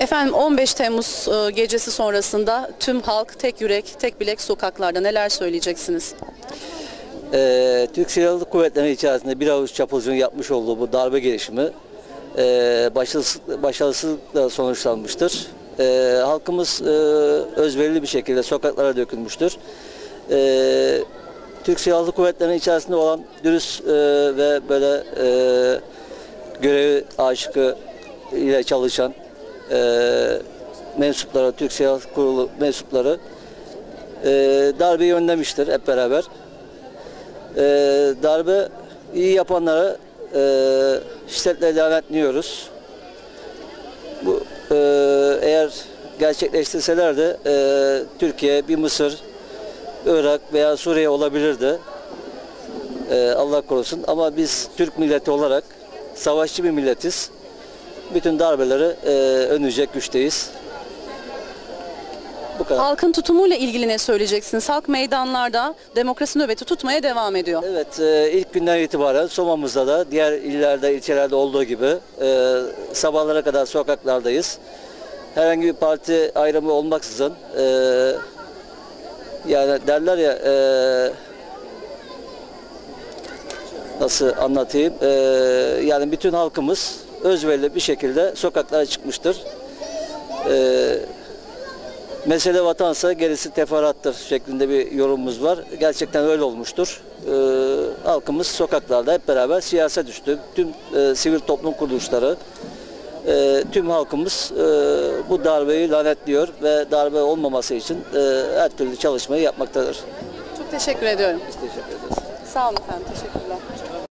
Efendim 15 Temmuz gecesi sonrasında tüm halk tek yürek, tek bilek sokaklarda, neler söyleyeceksiniz? Türk Silahlı Kuvvetleri içerisinde bir avuç çapulcunun yapmış olduğu bu darbe girişimi başarısızlıkla sonuçlanmıştır. Halkımız özverili bir şekilde sokaklara dökülmüştür. Türk Silahlı Kuvvetleri'nin içerisinde olan dürüst ve böyle görevi aşıkı ile çalışan mensupları, Türk Silahlı Kurulu mensupları darbeyi önlemiştir hep beraber. Darbe iyi yapanlara şiddetle lanetliyoruz. Bu eğer gerçekleştirseler de Türkiye bir Mısır, Irak veya Suriye olabilirdi. Allah korusun. Ama biz Türk milleti olarak savaşçı bir milletiz. Bütün darbeleri önleyecek güçteyiz. Bu kadar. Halkın tutumuyla ilgili ne söyleyeceksiniz? Halk meydanlarda demokrasi nöbeti tutmaya devam ediyor. Evet, ilk günden itibaren Soma'mızda da diğer illerde, ilçelerde olduğu gibi sabahlara kadar sokaklardayız. Herhangi bir parti ayrımı olmaksızın yani derler ya nasıl anlatayım, yani bütün halkımız özverili bir şekilde sokaklara çıkmıştır. Mesele vatansa gerisi teferruattır şeklinde bir yorumumuz var. Gerçekten öyle olmuştur. Halkımız sokaklarda hep beraber siyasete düştü. Tüm sivil toplum kuruluşları, tüm halkımız bu darbeyi lanetliyor ve darbe olmaması için her türlü çalışmayı yapmaktadır. Çok teşekkür ediyorum. Biz teşekkür ederiz. Sağ olun efendim, teşekkürler.